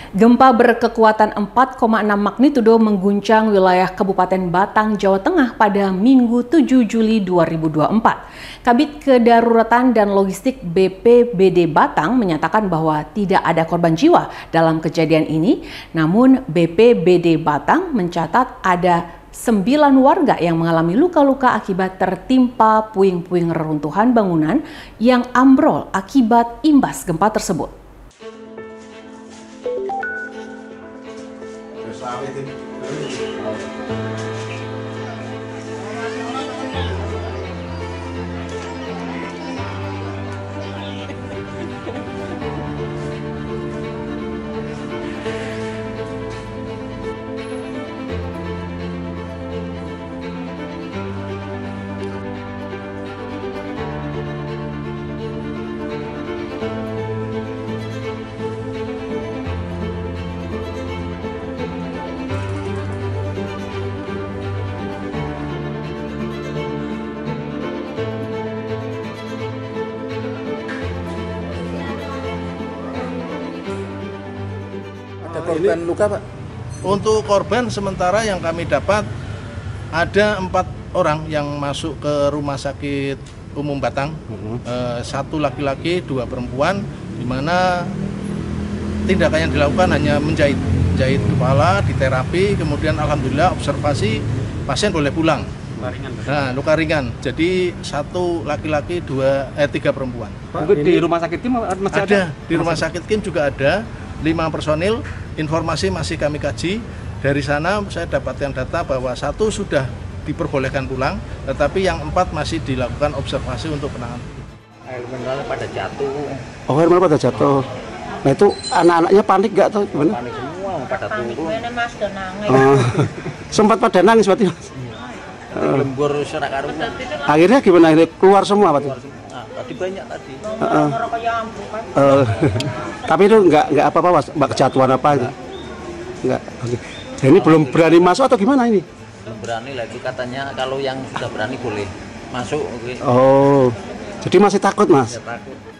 Gempa berkekuatan 4,6 magnitudo mengguncang wilayah Kabupaten Batang, Jawa Tengah pada Minggu 7 Juli 2024. Kabid Kedaruratan dan Logistik BPBD Batang menyatakan bahwa tidak ada korban jiwa dalam kejadian ini, namun BPBD Batang mencatat ada 9 warga yang mengalami luka-luka akibat tertimpa puing-puing reruntuhan bangunan yang ambrol akibat imbas gempa tersebut. Ada korban luka, Pak? Untuk korban sementara yang kami dapat ada 4 orang yang masuk ke Rumah Sakit Umum Batang, 1 laki-laki, 2 perempuan, di mana tindakan yang dilakukan hanya menjahit kepala, diterapi, kemudian alhamdulillah observasi pasien boleh pulang. Nah, luka ringan. Jadi 1 laki-laki, 3 perempuan. Pak, di rumah sakit Kim masih ada? Di rumah sakit Kim juga ada 5 personil. Informasi masih kami kaji. Dari sana saya dapatkan data bahwa 1 sudah diperbolehkan pulang, tetapi yang 4 masih dilakukan observasi untuk penanganan. Air mineral pada jatuh. Oh, air mineral pada jatuh. Nah, itu anak-anaknya panik nggak atau gimana? Panik semua pada turun. Mas dan nangis. Sempat pada nangis berarti, Mas? Lembur serak karunan. Akhirnya gimana? Akhirnya keluar semua berarti? Nah, tadi banyak tadi. Ngerokok yang ampukan. Tapi itu nggak apa-apa, Mas? Mbak, kejatuhan apa? Nggak. Oke. Ini belum berani masuk atau gimana ini? Belum berani lagi katanya, kalau yang sudah berani boleh masuk. Oh, jadi masih takut, Mas? Ya, takut.